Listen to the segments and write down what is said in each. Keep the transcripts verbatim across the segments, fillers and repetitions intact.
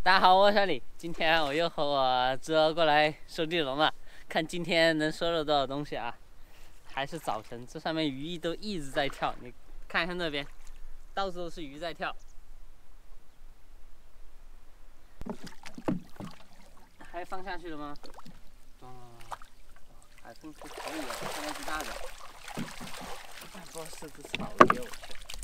大家好，我是小李。今天我又和我侄儿过来收地笼了，看今天能收了多少东西啊！还是早晨，这上面鱼都一直在跳，你看看那边，到处都是鱼在跳。还放下去了吗？哦，还放出可以了，看那只大的，不知道是只草鱼，我去。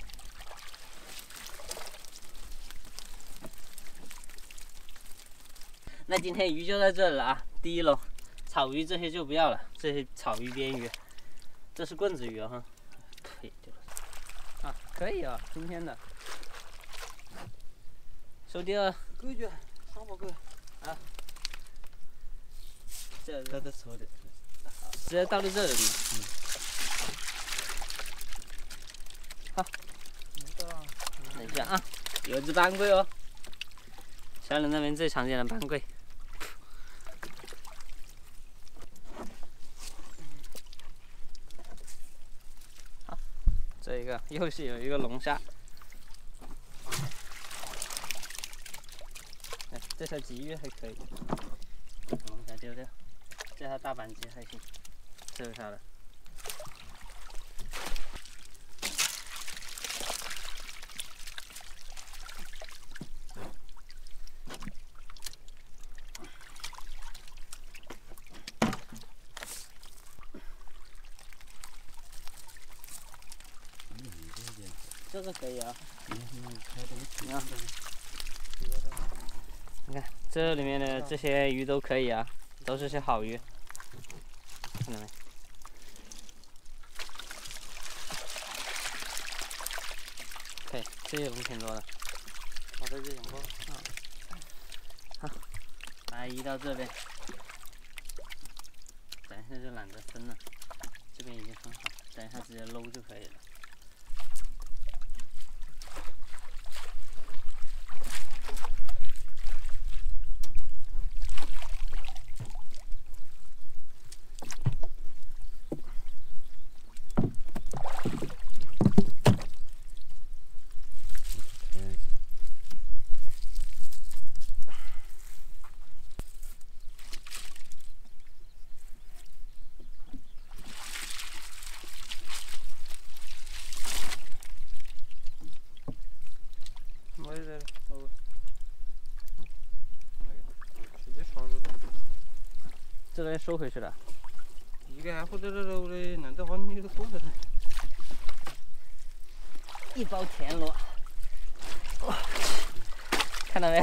那今天鱼就在这里了啊！第一笼，草鱼这些就不要了，这些草鱼、鳊鱼，这是棍子鱼啊哈，可以就是啊，可以啊，今天的收第二， 狗卷，三把狗啊，这这都收的，直接倒到这里，嗯，好，等一下啊，有只斑龟哦，小人那边最常见的斑龟。 这一个又是有一个龙虾，哎，这条鲫鱼还可以，龙虾丢掉，这条大板鲫还行，这是啥的？这个可以啊，你看，你看这里面的这些鱼都可以啊，都是些好鱼，看到没？可以，这些龙挺多的， 把这些养包。 好，来移到这边，等一下就懒得分了，这边已经分好，等一下直接搂就可以了。 没得了，哦，直接刷了的。 这边收回去了。 一个还不得了了的，难得话你都做的了。 一包田螺，哇，看到没有？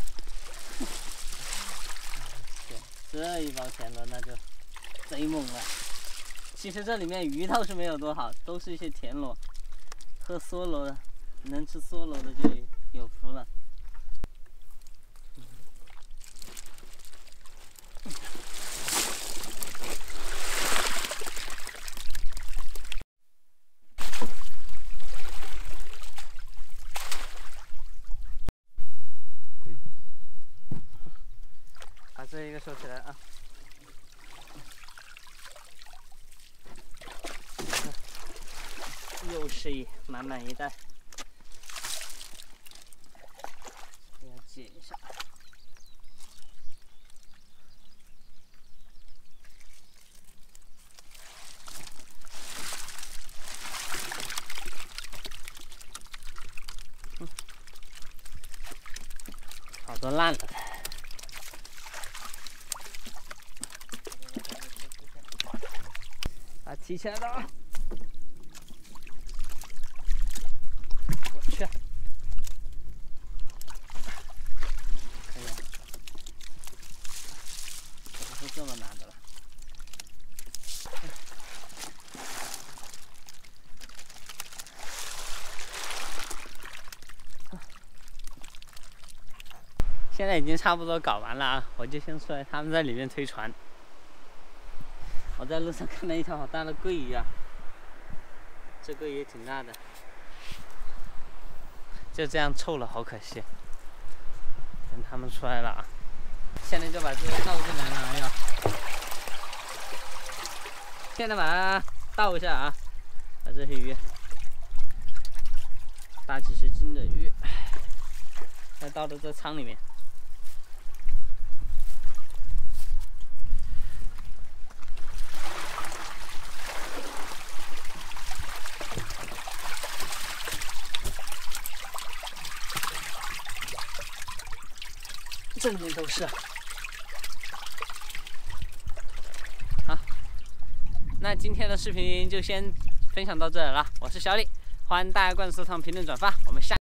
这一包田螺那就贼猛了。其实这里面鱼倒是没有多好，都是一些田螺和梭螺的，能吃梭螺的就有福了。 把这一个收起来啊！又是一满满一袋，给它解一下。嗯，好多烂了的。 啊，提起来了啊！我去，可以，怎么会这么难的了？现在已经差不多搞完了啊，我就先出来，他们在里面推船。 我在路上看到一条好大的桂鱼啊，这个也挺大的，就这样臭了，好可惜。等他们出来了啊，现在就把这个倒进来了，哎呀，现在把它倒一下啊，把这些鱼，大几十斤的鱼，再倒到这仓里面。 这里面都是。好，那今天的视频就先分享到这里了。我是小李，欢迎大家关注、收藏、评论、转发，我们下。